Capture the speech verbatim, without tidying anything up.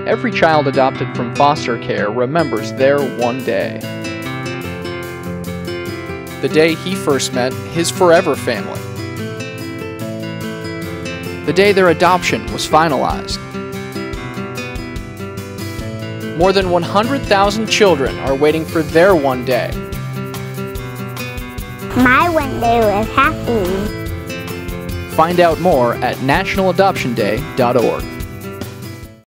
Every child adopted from foster care remembers their one day. The day he first met his forever family. The day their adoption was finalized. More than one hundred thousand children are waiting for their one day. My one day was happy. Find out more at national adoption day dot org.